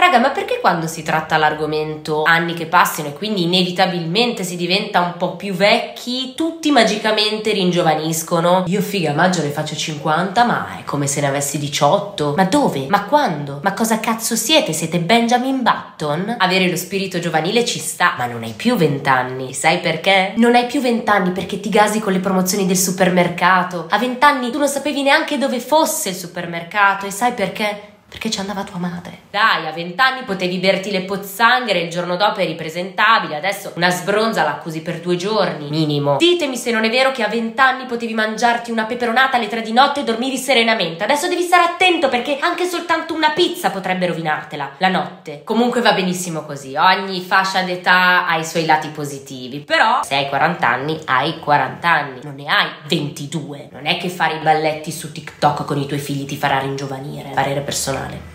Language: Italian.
Raga, ma perché quando si tratta l'argomento anni che passano e quindi inevitabilmente si diventa un po' più vecchi, tutti magicamente ringiovaniscono? Io figa, a maggio ne faccio 50, ma è come se ne avessi 18. Ma dove? Ma quando? Ma cosa cazzo siete? Siete Benjamin Button? Avere lo spirito giovanile ci sta, ma non hai più 20 anni. Sai perché? Non hai più 20 anni perché ti gasi con le promozioni del supermercato. A 20 anni tu non sapevi neanche dove fosse il supermercato, e sai perché? Perché ci andava tua madre. Dai, a 20 anni potevi berti le pozzanghere, il giorno dopo eri presentabile, adesso una sbronza l'accusi per 2 giorni, minimo. Ditemi se non è vero che a 20 anni potevi mangiarti una peperonata alle 3 di notte e dormivi serenamente. Adesso devi stare attento perché anche soltanto una pizza potrebbe rovinartela la notte. Comunque va benissimo così, ogni fascia d'età ha i suoi lati positivi, però se hai 40 anni, hai 40 anni, non ne hai 22. Non è che fare i balletti su TikTok con i tuoi figli ti farà ringiovanire, parere personale.